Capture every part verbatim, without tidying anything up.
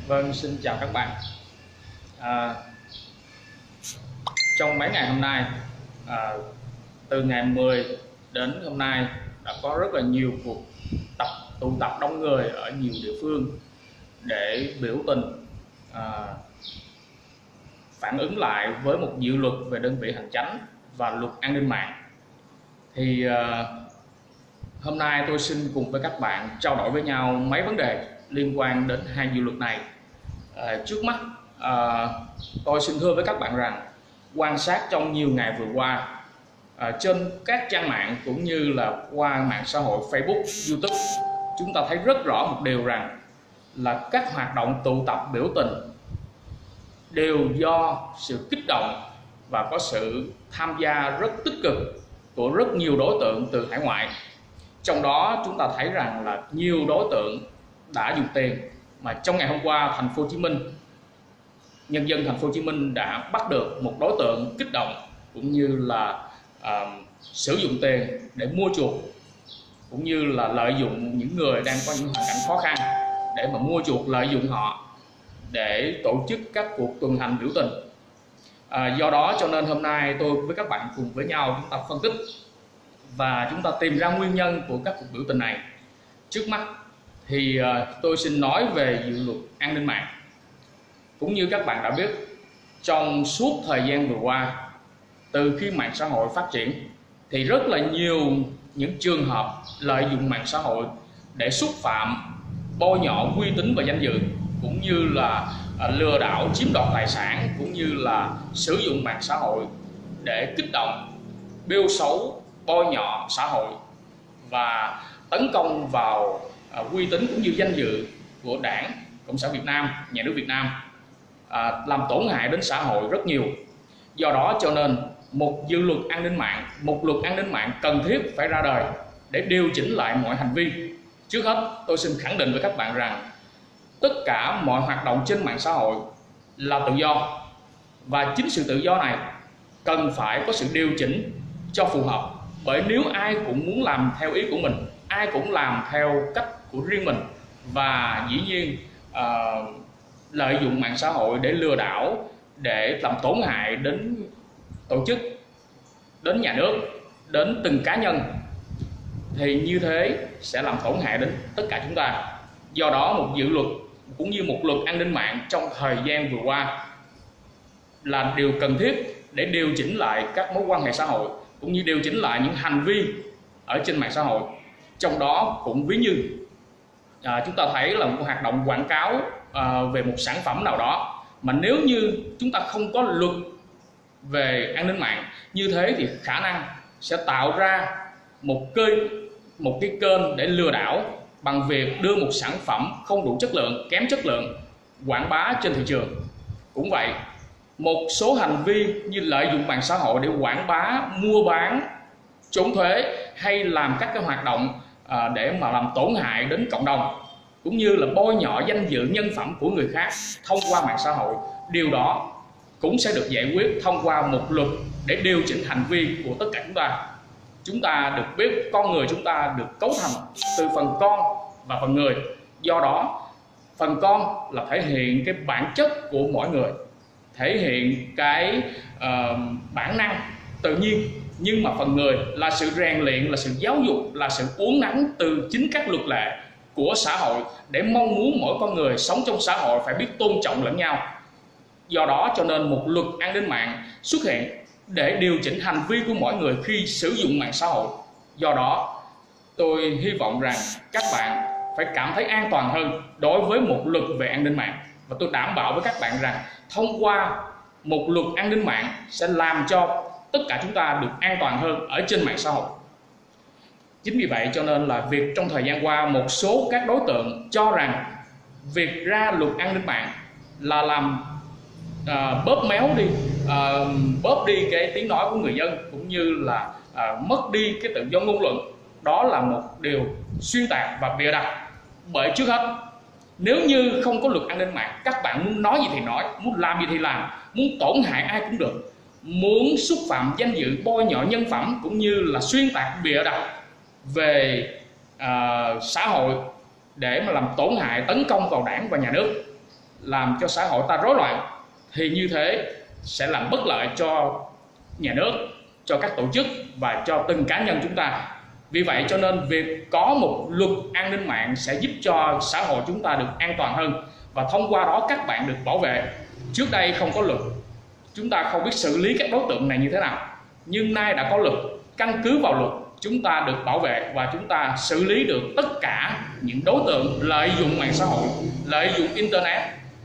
Vâng, xin chào các bạn. À, trong mấy ngày hôm nay, à, từ ngày mười đến hôm nay đã có rất là nhiều cuộc tập tụ tập đông người ở nhiều địa phương để biểu tình, à, phản ứng lại với một dự luật về đơn vị hành chánh và luật an ninh mạng. Thì à, hôm nay tôi xin cùng với các bạn trao đổi với nhau mấy vấn đề liên quan đến hai dự luật này. À, trước mắt à, tôi xin thưa với các bạn rằng quan sát trong nhiều ngày vừa qua à, trên các trang mạng cũng như là qua mạng xã hội Facebook, YouTube, chúng ta thấy rất rõ một điều rằng là các hoạt động tụ tập biểu tình đều do sự kích động và có sự tham gia rất tích cực của rất nhiều đối tượng từ hải ngoại. Trong đó chúng ta thấy rằng là nhiều đối tượng đã dùng tiền, mà trong ngày hôm qua thành phố Hồ Chí Minh, nhân dân thành phố Hồ Chí Minh đã bắt được một đối tượng kích động cũng như là uh, sử dụng tiền để mua chuộc, cũng như là lợi dụng những người đang có những hoàn cảnh khó khăn để mà mua chuộc, lợi dụng họ để tổ chức các cuộc tuần hành biểu tình. À, do đó cho nên hôm nay tôi với các bạn cùng với nhau chúng ta phân tích và chúng ta tìm ra nguyên nhân của các cuộc biểu tình này. Trước mắt thì uh, tôi xin nói về dự luật an ninh mạng. Cũng như các bạn đã biết, trong suốt thời gian vừa qua, từ khi mạng xã hội phát triển thì rất là nhiều những trường hợp lợi dụng mạng xã hội để xúc phạm, bôi nhọ uy tín và danh dự, cũng như là lừa đảo chiếm đoạt tài sản, cũng như là sử dụng mạng xã hội để kích động, bêu xấu, bôi nhọ xã hội và tấn công vào uy tín cũng như danh dự của Đảng Cộng sản Việt Nam, nhà nước Việt Nam, à, làm tổn hại đến xã hội rất nhiều. Do đó cho nên một dự luật an ninh mạng, một luật an ninh mạng cần thiết phải ra đời để điều chỉnh lại mọi hành vi. Trước hết tôi xin khẳng định với các bạn rằng tất cả mọi hoạt động trên mạng xã hội là tự do, và chính sự tự do này cần phải có sự điều chỉnh cho phù hợp. Bởi nếu ai cũng muốn làm theo ý của mình, ai cũng làm theo cách của riêng mình, và dĩ nhiên uh, lợi dụng mạng xã hội để lừa đảo, để làm tổn hại đến tổ chức, đến nhà nước, đến từng cá nhân, thì như thế sẽ làm tổn hại đến tất cả chúng ta. Do đó một dự luật cũng như một luật an ninh mạng trong thời gian vừa qua là điều cần thiết để điều chỉnh lại các mối quan hệ xã hội, cũng như điều chỉnh lại những hành vi ở trên mạng xã hội. Trong đó cũng ví như à, chúng ta thấy là một hoạt động quảng cáo à, về một sản phẩm nào đó, mà nếu như chúng ta không có luật về an ninh mạng, như thế thì khả năng sẽ tạo ra một kênh, một cái kênh để lừa đảo bằng việc đưa một sản phẩm không đủ chất lượng, kém chất lượng quảng bá trên thị trường. Cũng vậy, một số hành vi như lợi dụng mạng xã hội để quảng bá, mua bán, trốn thuế, hay làm các cái hoạt động à, để mà làm tổn hại đến cộng đồng, cũng như là bôi nhọ danh dự nhân phẩm của người khác thông qua mạng xã hội, điều đó cũng sẽ được giải quyết thông qua một luật để điều chỉnh hành vi của tất cả chúng ta. Chúng ta được biết con người chúng ta được cấu thành từ phần con và phần người. Do đó phần con là thể hiện cái bản chất của mỗi người, thể hiện cái uh, bản năng tự nhiên, nhưng mà phần người là sự rèn luyện, là sự giáo dục, là sự uốn nắn từ chính các luật lệ của xã hội, để mong muốn mỗi con người sống trong xã hội phải biết tôn trọng lẫn nhau. Do đó cho nên một luật an ninh mạng xuất hiện để điều chỉnh hành vi của mỗi người khi sử dụng mạng xã hội. Do đó tôi hy vọng rằng các bạn phải cảm thấy an toàn hơn đối với một luật về an ninh mạng, và tôi đảm bảo với các bạn rằng thông qua một luật an ninh mạng sẽ làm cho tất cả chúng ta được an toàn hơn ở trên mạng xã hội. Chính vì vậy cho nên là việc trong thời gian qua một số các đối tượng cho rằng việc ra luật an ninh mạng là làm à, bóp méo đi, à, bóp đi cái tiếng nói của người dân, cũng như là à, mất đi cái tự do ngôn luận. Đó là một điều xuyên tạc và bịa đặt. Bởi trước hết, nếu như không có luật an ninh mạng, các bạn muốn nói gì thì nói, muốn làm gì thì làm, muốn tổn hại ai cũng được, muốn xúc phạm danh dự, bôi nhọ nhân phẩm, cũng như là xuyên tạc bịa đặt về uh, xã hội để mà làm tổn hại, tấn công vào Đảng và nhà nước, làm cho xã hội ta rối loạn, thì như thế sẽ làm bất lợi cho nhà nước, cho các tổ chức và cho từng cá nhân chúng ta. Vì vậy cho nên việc có một luật an ninh mạng sẽ giúp cho xã hội chúng ta được an toàn hơn, và thông qua đó các bạn được bảo vệ. Trước đây không có luật, chúng ta không biết xử lý các đối tượng này như thế nào, nhưng nay đã có luật, căn cứ vào luật chúng ta được bảo vệ và chúng ta xử lý được tất cả những đối tượng lợi dụng mạng xã hội, lợi dụng internet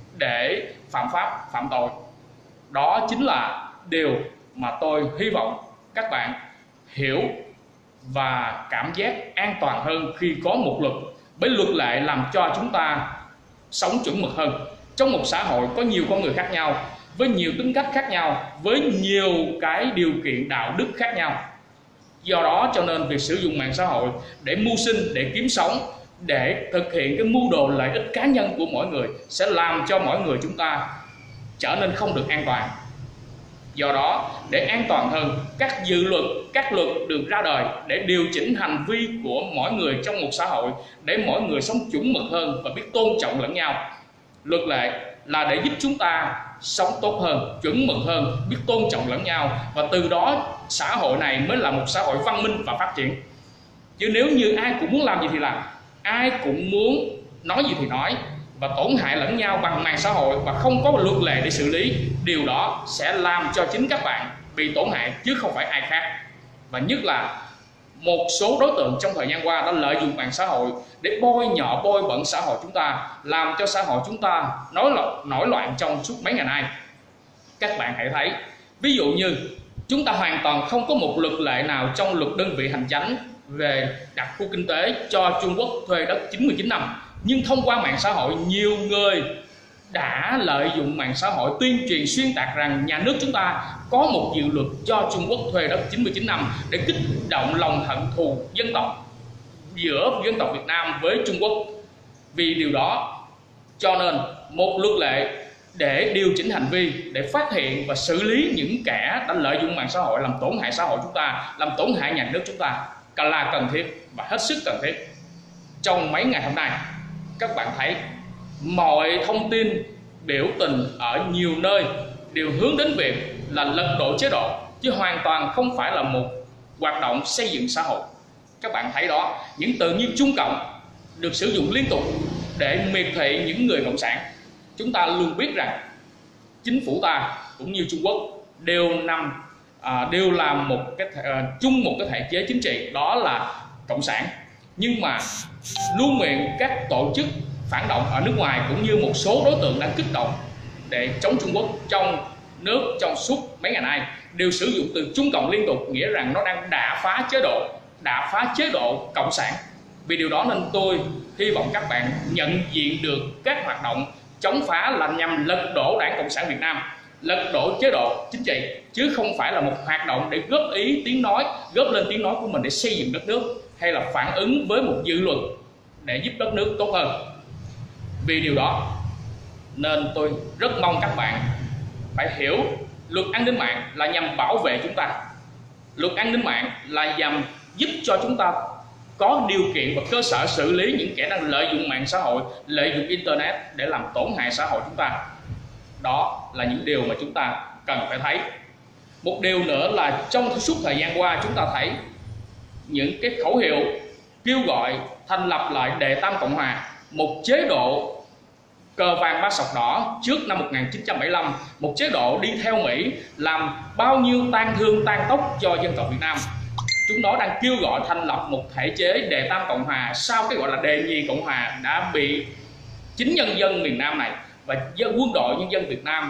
để phạm pháp, phạm tội. Đó chính là điều mà tôi hy vọng các bạn hiểu và cảm giác an toàn hơn khi có một luật. Bởi luật lệ làm cho chúng ta sống chuẩn mực hơn. Trong một xã hội có nhiều con người khác nhau, với nhiều tính cách khác nhau, với nhiều cái điều kiện đạo đức khác nhau. Do đó cho nên việc sử dụng mạng xã hội để mưu sinh, để kiếm sống, để thực hiện cái mưu đồ lợi ích cá nhân của mỗi người sẽ làm cho mỗi người chúng ta trở nên không được an toàn. Do đó, để an toàn hơn, các dự luật, các luật được ra đời để điều chỉnh hành vi của mỗi người trong một xã hội, để mỗi người sống chuẩn mực hơn và biết tôn trọng lẫn nhau. Luật lệ là để giúp chúng ta sống tốt hơn, chuẩn mực hơn, biết tôn trọng lẫn nhau, và từ đó xã hội này mới là một xã hội văn minh và phát triển. Chứ nếu như ai cũng muốn làm gì thì làm, ai cũng muốn nói gì thì nói, và tổn hại lẫn nhau bằng mạng xã hội và không có luật lệ để xử lý, điều đó sẽ làm cho chính các bạn bị tổn hại chứ không phải ai khác. Và nhất là một số đối tượng trong thời gian qua đã lợi dụng mạng xã hội để bôi nhọ, bôi bẩn xã hội chúng ta, làm cho xã hội chúng ta nổi loạn, nổi loạn trong suốt mấy ngày nay. Các bạn hãy thấy, ví dụ như chúng ta hoàn toàn không có một luật lệ nào trong luật đơn vị hành chánh về đặc khu kinh tế cho Trung Quốc thuê đất chín mươi chín năm, nhưng thông qua mạng xã hội nhiều người đã lợi dụng mạng xã hội tuyên truyền xuyên tạc rằng nhà nước chúng ta có một dự luật cho Trung Quốc thuê đất chín mươi chín năm để kích động lòng hận thù dân tộc giữa dân tộc Việt Nam với Trung Quốc. Vì điều đó cho nên một luật lệ để điều chỉnh hành vi, để phát hiện và xử lý những kẻ đã lợi dụng mạng xã hội làm tổn hại xã hội chúng ta, làm tổn hại nhà nước chúng ta là cần thiết và hết sức cần thiết. Trong mấy ngày hôm nay, các bạn thấy mọi thông tin biểu tình ở nhiều nơi đều hướng đến việc là lật đổ chế độ, chứ hoàn toàn không phải là một hoạt động xây dựng xã hội. Các bạn thấy đó, những từ như Trung Cộng được sử dụng liên tục để miệt thị những người cộng sản. Chúng ta luôn biết rằng chính phủ ta cũng như Trung Quốc đều nằm à, đều làm một cái à, chung một cái thể chế chính trị, đó là cộng sản. Nhưng mà luôn miệng các tổ chức phản động ở nước ngoài cũng như một số đối tượng đang kích động để chống Trung Quốc trong nước trong suốt mấy ngày nay đều sử dụng từ Trung Cộng liên tục, nghĩa rằng nó đang đả phá chế độ, đả phá chế độ cộng sản. Vì điều đó nên tôi hy vọng các bạn nhận diện được các hoạt động chống phá là nhằm lật đổ Đảng Cộng sản Việt Nam, lật đổ chế độ chính trị, chứ không phải là một hoạt động để góp ý tiếng nói, góp lên tiếng nói của mình để xây dựng đất nước, hay là phản ứng với một dự luật để giúp đất nước tốt hơn. Vì điều đó nên tôi rất mong các bạn phải hiểu luật an ninh mạng là nhằm bảo vệ chúng ta. Luật an ninh mạng là nhằm giúp cho chúng ta có điều kiện và cơ sở xử lý những kẻ đang lợi dụng mạng xã hội, lợi dụng internet để làm tổn hại xã hội chúng ta. Đó là những điều mà chúng ta cần phải thấy. Một điều nữa là trong suốt thời gian qua chúng ta thấy những cái khẩu hiệu kêu gọi thành lập lại Đệ Tam Cộng Hòa, một chế độ cờ vàng ba sọc đỏ trước năm một nghìn chín trăm bảy mươi lăm, một chế độ đi theo Mỹ làm bao nhiêu tang thương tang tóc cho dân tộc Việt Nam. Chúng nó đang kêu gọi thành lập một thể chế Đệ Tam Cộng Hòa sau cái gọi là Đệ Nhị Cộng Hòa đã bị chính nhân dân miền Nam này và dân quân đội nhân dân Việt Nam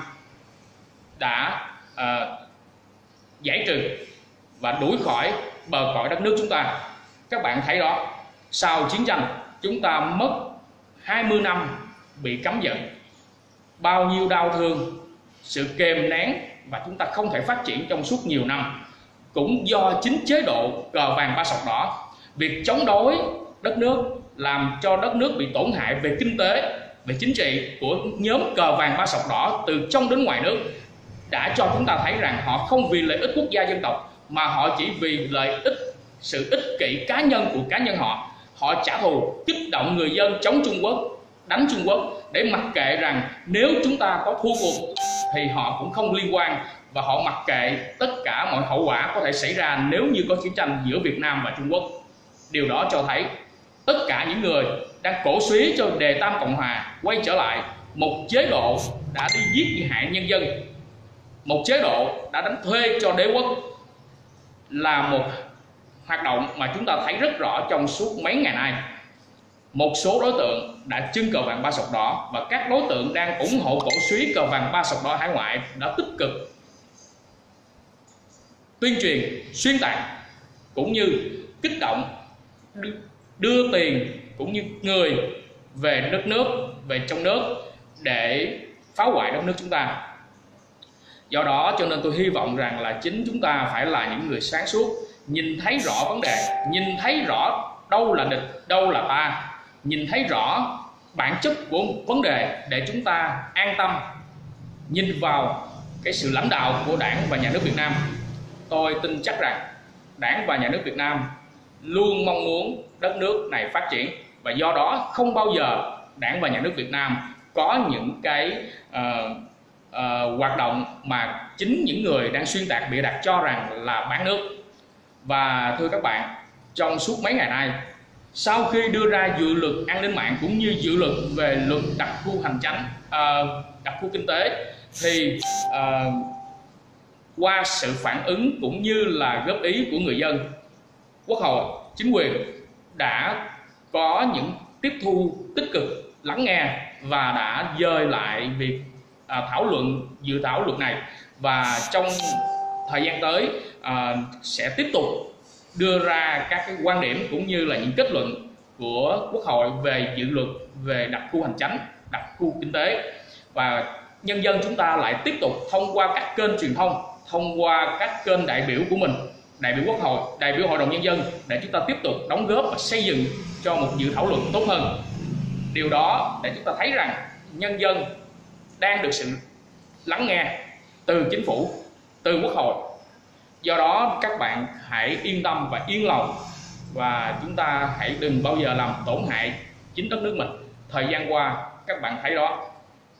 đã uh, giải trừ và đuổi khỏi bờ cõi đất nước chúng ta. Các bạn thấy đó, sau chiến tranh chúng ta mất hai mươi năm bị cấm vận, bao nhiêu đau thương, sự kềm nén và chúng ta không thể phát triển trong suốt nhiều năm, cũng do chính chế độ cờ vàng ba sọc đỏ. Việc chống đối đất nước làm cho đất nước bị tổn hại về kinh tế, về chính trị của nhóm cờ vàng ba sọc đỏ từ trong đến ngoài nước đã cho chúng ta thấy rằng họ không vì lợi ích quốc gia dân tộc mà họ chỉ vì lợi ích, sự ích kỷ cá nhân của cá nhân họ. Họ trả thù, kích động người dân chống Trung Quốc đánh Trung Quốc, để mặc kệ rằng nếu chúng ta có thua cuộc thì họ cũng không liên quan, và họ mặc kệ tất cả mọi hậu quả có thể xảy ra nếu như có chiến tranh giữa Việt Nam và Trung Quốc. Điều đó cho thấy tất cả những người đang cổ suý cho đề tam Cộng Hòa quay trở lại một chế độ đã đi giết hại nhân dân, một chế độ đã đánh thuê cho đế quốc, là một hoạt động mà chúng ta thấy rất rõ trong suốt mấy ngày nay. Một số đối tượng đã trưng cờ vàng ba sọc đỏ, và các đối tượng đang ủng hộ cổ suý cờ vàng ba sọc đỏ hải ngoại đã tích cực tuyên truyền, xuyên tạc cũng như kích động đưa tiền cũng như người về đất nước, về trong nước để phá hoại đất nước chúng ta. Do đó cho nên tôi hy vọng rằng là chính chúng ta phải là những người sáng suốt, nhìn thấy rõ vấn đề, nhìn thấy rõ đâu là địch, đâu là ta, nhìn thấy rõ bản chất của một vấn đề để chúng ta an tâm nhìn vào cái sự lãnh đạo của Đảng và Nhà nước Việt Nam. Tôi tin chắc rằng Đảng và Nhà nước Việt Nam luôn mong muốn đất nước này phát triển, và do đó không bao giờ Đảng và Nhà nước Việt Nam có những cái uh, uh, hoạt động mà chính những người đang xuyên tạc bịa đặt cho rằng là bán nước. Và thưa các bạn, trong suốt mấy ngày nay, sau khi đưa ra dự luật an ninh mạng cũng như dự luật về luật đặc khu hành chánh, uh, đặc khu kinh tế, thì uh, qua sự phản ứng cũng như là góp ý của người dân, Quốc hội, chính quyền đã có những tiếp thu tích cực, lắng nghe và đã dời lại việc à, thảo luận dự thảo luật này, và trong thời gian tới à, sẽ tiếp tục đưa ra các cái quan điểm cũng như là những kết luận của Quốc hội về dự luật về đặc khu hành chánh, đặc khu kinh tế, và nhân dân chúng ta lại tiếp tục thông qua các kênh truyền thông, thông qua các kênh đại biểu của mình, đại biểu Quốc hội, đại biểu Hội đồng Nhân dân, để chúng ta tiếp tục đóng góp và xây dựng cho một dự thảo luật tốt hơn. Điều đó để chúng ta thấy rằng nhân dân đang được sự lắng nghe từ chính phủ, từ Quốc hội. Do đó các bạn hãy yên tâm và yên lòng, và chúng ta hãy đừng bao giờ làm tổn hại chính đất nước mình. Thời gian qua các bạn thấy đó,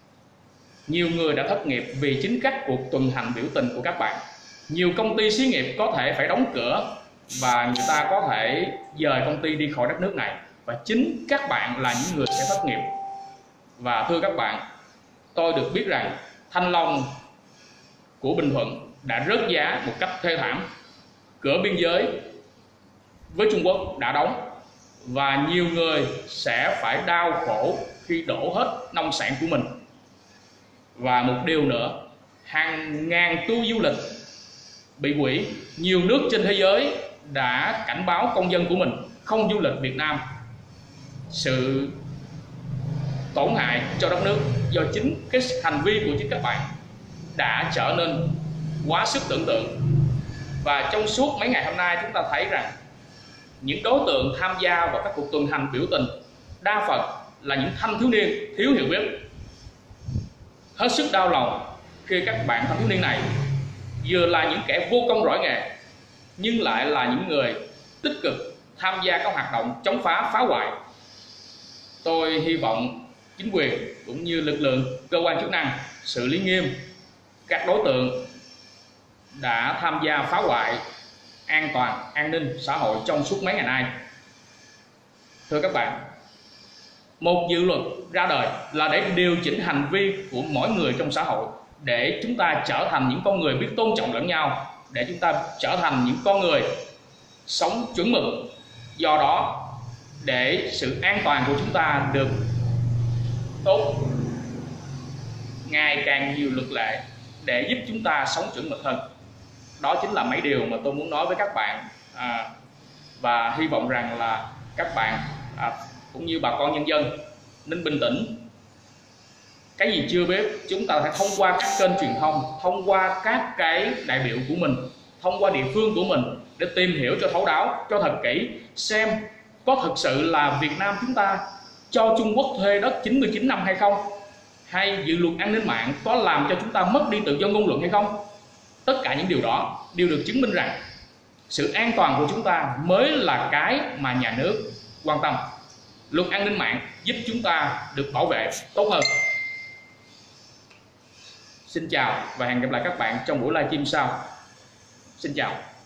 nhiều người đã thất nghiệp vì chính các cuộc tuần hành biểu tình của các bạn. Nhiều công ty xí nghiệp có thể phải đóng cửa và người ta có thể dời công ty đi khỏi đất nước này, và chính các bạn là những người sẽ thất nghiệp. Và thưa các bạn, tôi được biết rằng thanh long của Bình Thuận đã rớt giá một cách thê thảm, cửa biên giới với Trung Quốc đã đóng, và nhiều người sẽ phải đau khổ khi đổ hết nông sản của mình. Và một điều nữa, hàng ngàn tour du lịch bị hủy. Nhiều nước trên thế giới đã cảnh báo công dân của mình không du lịch Việt Nam. Sự tổn hại cho đất nước do chính cái hành vi của chính các bạn đã trở nên quá sức tưởng tượng. Và trong suốt mấy ngày hôm nay chúng ta thấy rằng những đối tượng tham gia vào các cuộc tuần hành biểu tình đa phần là những thanh thiếu niên thiếu hiểu biết. Hết sức đau lòng khi các bạn thanh thiếu niên này vừa là những kẻ vô công giỏi nghề, nhưng lại là những người tích cực tham gia các hoạt động chống phá, phá hoại. Tôi hy vọng chính quyền cũng như lực lượng cơ quan chức năng xử lý nghiêm các đối tượng đã tham gia phá hoại an toàn, an ninh xã hội trong suốt mấy ngày nay. Thưa các bạn, một dự luật ra đời là để điều chỉnh hành vi của mỗi người trong xã hội, để chúng ta trở thành những con người biết tôn trọng lẫn nhau, để chúng ta trở thành những con người sống chuẩn mực. Do đó, để sự an toàn của chúng ta được tốt, ngày càng nhiều luật lệ để giúp chúng ta sống chuẩn mực hơn. Đó chính là mấy điều mà tôi muốn nói với các bạn, à, và hy vọng rằng là các bạn à, cũng như bà con nhân dân nên bình tĩnh. Cái gì chưa biết chúng ta phải thông qua các kênh truyền thông, thông qua các cái đại biểu của mình, thông qua địa phương của mình để tìm hiểu cho thấu đáo, cho thật kỹ, xem có thực sự là Việt Nam chúng ta cho Trung Quốc thuê đất chín mươi chín năm hay không, hay dự luật an ninh mạng có làm cho chúng ta mất đi tự do ngôn luận hay không. Tất cả những điều đó đều được chứng minh rằng sự an toàn của chúng ta mới là cái mà nhà nước quan tâm. luật an ninh mạng giúp chúng ta được bảo vệ tốt hơn. Xin chào và hẹn gặp lại các bạn trong buổi livestream sau. Xin chào.